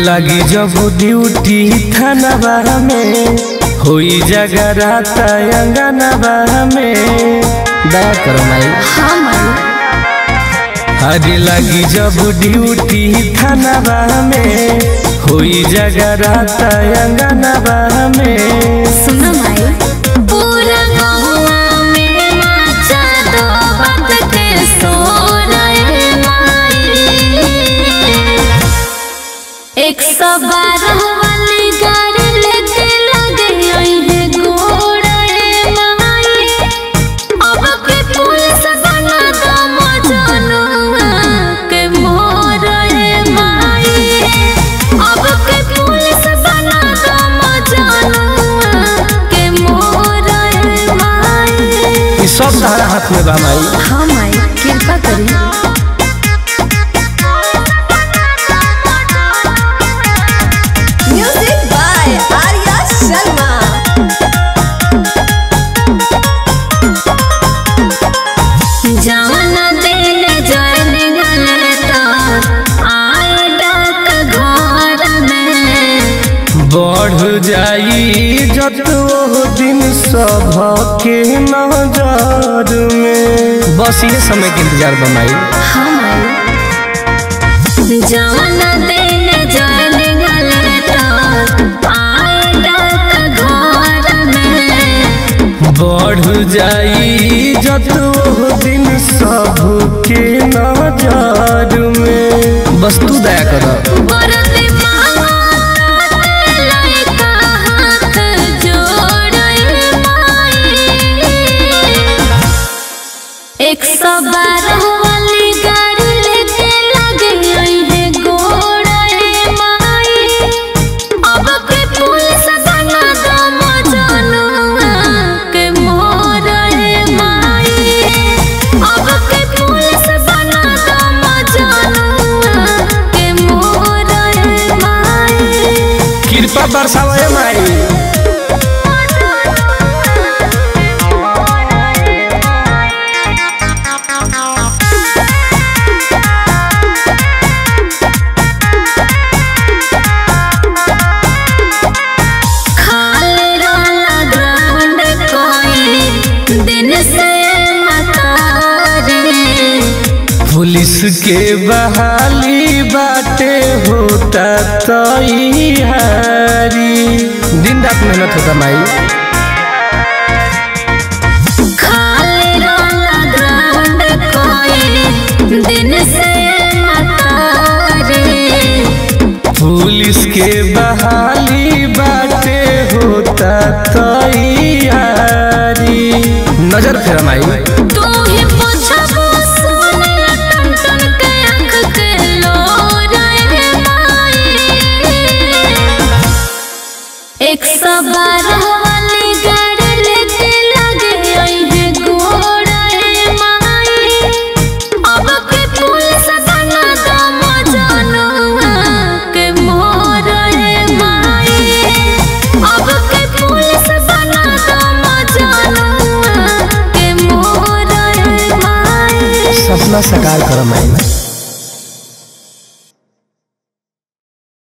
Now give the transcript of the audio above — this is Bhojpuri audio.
लगी जब ड्यूटी थानवा में होई जगराता अंगनवा में। दया करो माई। हाँ माई। अरे लगी जब ड्यूटी थानवा में होई जगराता अंगनवा में। सुनो माई। पूरा गहुआ में नाचा दो बात के सो रहे माई। 112 वाली गाड़ी लेके लगे है गोड़े माई। अब के पुलिस बना दो मजनुआ के मोर माई। अब के पुलिस बना दो मजनुआ के मोर माई। सब तारा हाथ में बा माई। हाँ माई कृपा करी। Music by Arya Sharma. जाना दिल जान गलता आए डाक घर में। बढ़ जाई जत वो दिन सबके नजर में। बस ये समय के इंतजार बा माई। हाँ माई। जाना दिल जान गलता आए डाक घर में। बढ़ जाई जत वो दिन सबके नजर में। बस तू दया कर। बरती मांगता लइका हाथ जोड़े माई। 112 वाली गाड़ी लेके लगे है गोड़े माई। अब के पुलिस बना दो मजनुआ के मोर माई। अब के पुलिस बना दो मजनुआ के मोर माई। कृपा बरसावे माई। खाली रोला ग्राउंड कोई दिन से मतारी। पुलिस के बहाली बाटे होता तैयारी। दिन रात मेहनत होता माई। खाली रोला ग्राउंड कोई दिन से मतारी। पुलिस के बहाली बाटे होता तैयारी। नजर फेरा माई। तू ही पूछबो सुने टन टन के आँख के लोरे माई। 112 वाली गाड़ी लेके लगे है गोड़े माई। अब के पुलिस बना दो मजनुआ के मोर माई। अब के पुलिस बना दो मजनुआ के मोर माई। सपना साकार करो माई।